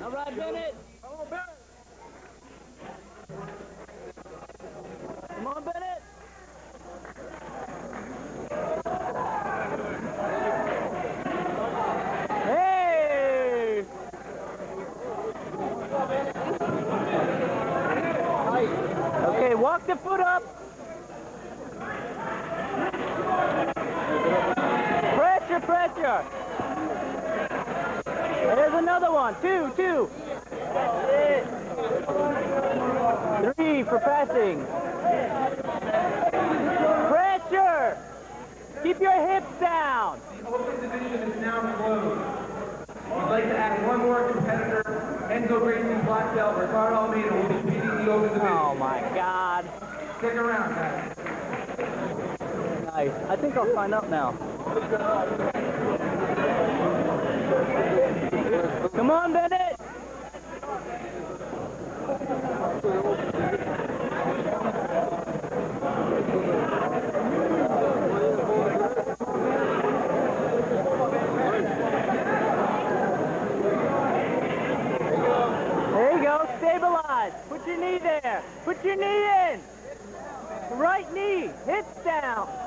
All right, Bennett. Come on, Bennett. Come on, Bennett. Hey! Okay, walk the foot up. Pressure, pressure. There's another one. Two. 3 for passing. Pressure. Keep your hips down. The open division is now closed. We'd like to add one more competitor. Enzo Gracie's black belt. Ricardo Almeida will be beating the open division. Oh my God. Stick around, guys. Nice. I think I'll sign up now. Come on, Bennett. There you go. Stabilize. Put your knee there. Put your knee in. Right knee. Hips down.